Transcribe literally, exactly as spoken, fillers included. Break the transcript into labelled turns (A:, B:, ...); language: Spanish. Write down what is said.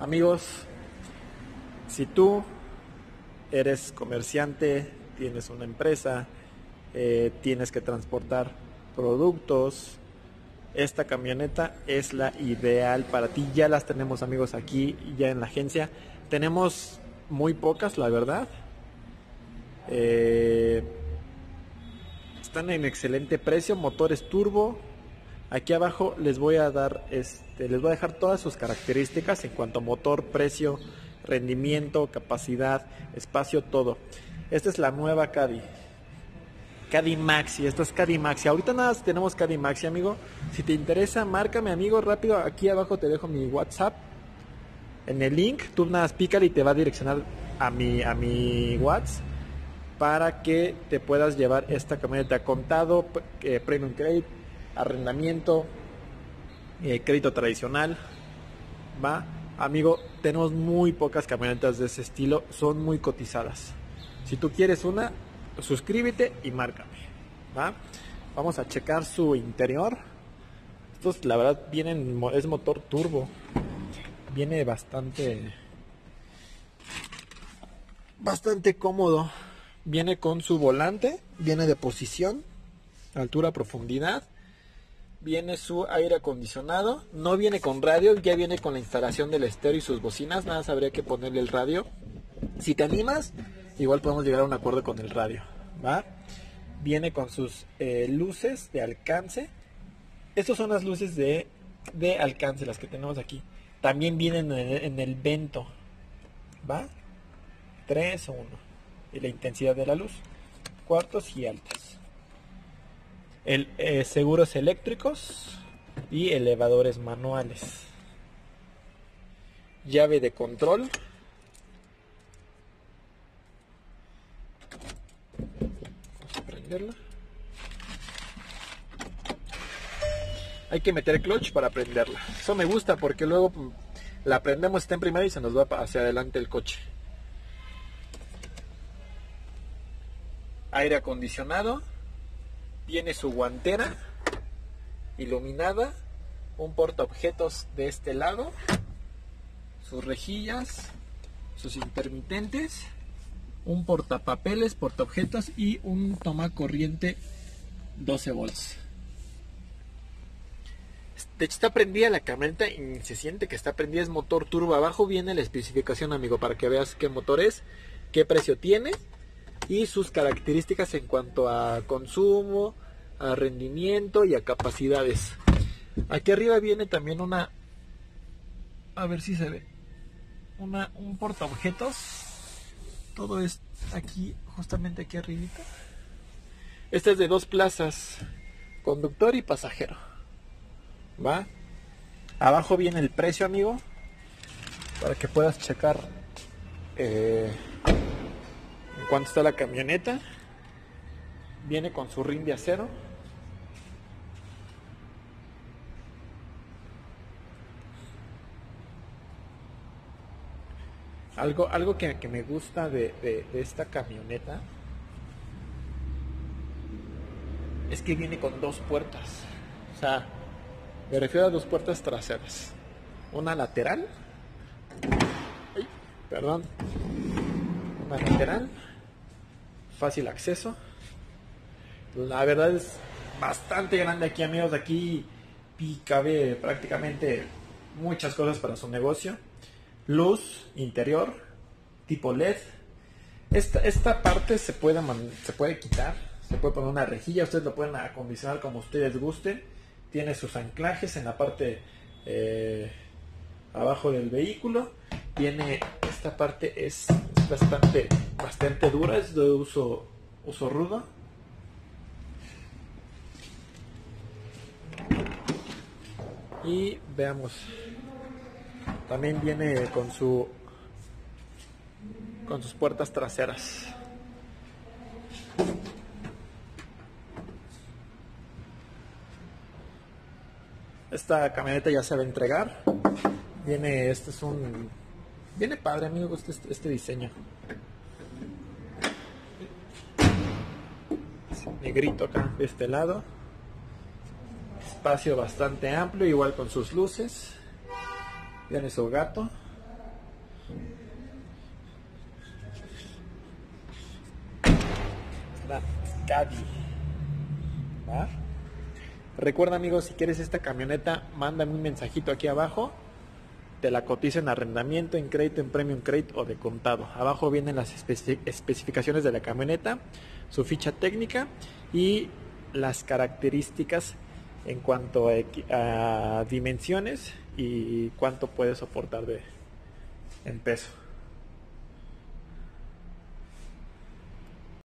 A: Amigos, si tú eres comerciante, tienes una empresa, eh, tienes que transportar productos, esta camioneta es la ideal para ti. Ya las tenemos, amigos, aquí ya en la agencia. Tenemos muy pocas, la verdad. Eh, están en excelente precio, motores turbo. Aquí abajo les voy a dar, este, les voy a dejar todas sus características en cuanto a motor, precio, rendimiento, capacidad, espacio, todo. Esta es la nueva Caddy. Caddy Maxi, esta es Caddy Maxi. Ahorita nada más tenemos Caddy Maxi, amigo. Si te interesa, márcame, amigo, rápido. Aquí abajo te dejo mi WhatsApp. En el link, tú nada más pícale y te va a direccionar a mi, a mi WhatsApp para que te puedas llevar esta camioneta contado, eh, Premium Credit, arrendamiento, eh, crédito tradicional. Va, amigo, tenemos muy pocas camionetas de ese estilo, son muy cotizadas. Si tú quieres una, suscríbete y márcame. ¿Va? Vamos a checar su interior. Estos, la verdad, vienen, es motor turbo. Viene bastante, bastante cómodo. Viene con su volante, viene de posición, altura, profundidad. Viene su aire acondicionado, no viene con radio, ya viene con la instalación del estéreo y sus bocinas, nada más habría que ponerle el radio. Si te animas, igual podemos llegar a un acuerdo con el radio, ¿va? Viene con sus eh, luces de alcance. Estas son las luces de, de alcance, las que tenemos aquí. También vienen en el, en el vento, ¿va? tres o uno. Y la intensidad de la luz, cuartos y altas. El, eh, seguros eléctricos y elevadores manuales. Llave de control. Vamos a prenderla. Hay que meter clutch para prenderla. Eso me gusta porque luego la prendemos, está en primera y se nos va hacia adelante el coche. Aire acondicionado. Viene su guantera iluminada, un portaobjetos de este lado, sus rejillas, sus intermitentes, un portapapeles, portaobjetos y un tomacorriente doce volts. De hecho está prendida la camioneta y se siente que está prendida, es motor turbo. Abajo viene la especificación, amigo, para que veas qué motor es, qué precio tiene y sus características en cuanto a consumo, a rendimiento y a capacidades. Aquí arriba viene también una, a ver si se ve, una, un portaobjetos. Todo es aquí, justamente aquí arribita. Este es de dos plazas, conductor y pasajero. ¿Va? Abajo viene el precio, amigo, para que puedas checar eh, en cuánto está la camioneta. Viene con su rin de acero. Algo, algo que, que me gusta de, de, de esta camioneta es que viene con dos puertas. O sea, me refiero a dos puertas traseras. Una lateral. Ay, perdón. Una lateral. Fácil acceso. La verdad es bastante grande aquí, amigos. Aquí cabe prácticamente muchas cosas para su negocio. Luz interior tipo L E D. Esta, esta parte se puede, man, se puede quitar. Se puede poner una rejilla. Ustedes lo pueden acondicionar como ustedes gusten. Tiene sus anclajes en la parte eh, abajo del vehículo. Tiene esta parte, es bastante, bastante dura. Es de uso, uso rudo. Y veamos. También viene con su con sus puertas traseras. Esta camioneta ya se va a entregar. Viene, este es un viene padre, amigo, este, este diseño. Negrito acá de este lado. Espacio bastante amplio, igual con sus luces. Viene su gato. una Caddy. ¿Va? Recuerda, amigos, si quieres esta camioneta, mándame un mensajito aquí abajo. Te la cotizo en arrendamiento, en crédito, en premium credit o de contado. Abajo vienen las especi especificaciones de la camioneta, su ficha técnica y las características en cuanto a, a dimensiones y cuánto puede soportar de, en peso.